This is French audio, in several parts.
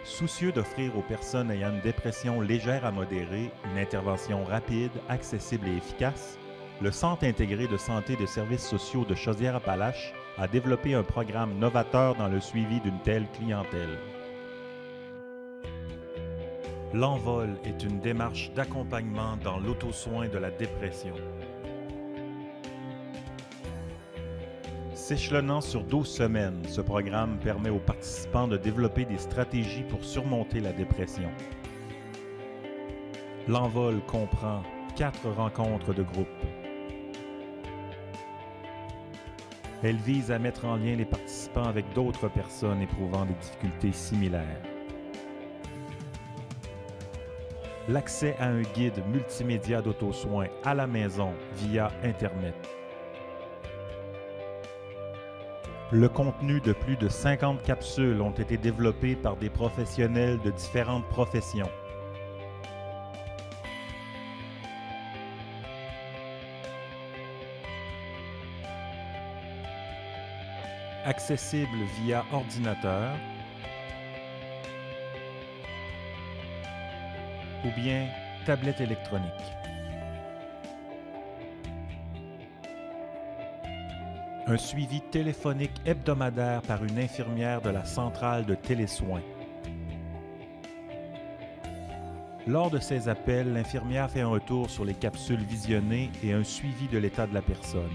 Soucieux d'offrir aux personnes ayant une dépression légère à modérée une intervention rapide, accessible et efficace, le Centre intégré de santé des services sociaux de Chaudière-Appalaches a développé un programme novateur dans le suivi d'une telle clientèle. L'Envol est une démarche d'accompagnement dans l'auto-soin de la dépression. S'échelonnant sur 12 semaines, ce programme permet aux participants de développer des stratégies pour surmonter la dépression. L'Envol comprend 4 rencontres de groupe. Elle vise à mettre en lien les participants avec d'autres personnes éprouvant des difficultés similaires. L'accès à un guide multimédia d'auto-soin à la maison via Internet. Le contenu de plus de 50 capsules ont été développés par des professionnels de différentes professions. Accessible via ordinateur ou bien tablette électronique. Un suivi téléphonique hebdomadaire par une infirmière de la centrale de télésoins. Lors de ces appels, l'infirmière fait un retour sur les capsules visionnées et un suivi de l'état de la personne.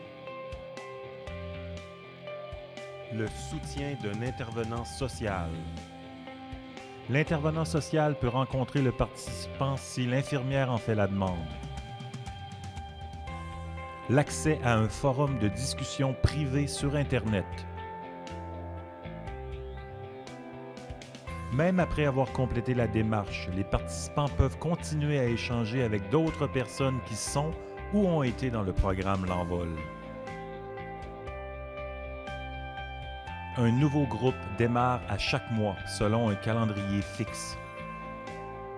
Le soutien d'un intervenant social. L'intervenant social peut rencontrer le participant si l'infirmière en fait la demande. L'accès à un forum de discussion privé sur Internet. Même après avoir complété la démarche, les participants peuvent continuer à échanger avec d'autres personnes qui sont ou ont été dans le programme L'Envol. Un nouveau groupe démarre à chaque mois selon un calendrier fixe.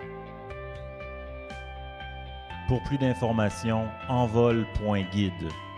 Pour plus d'informations, envol.guide.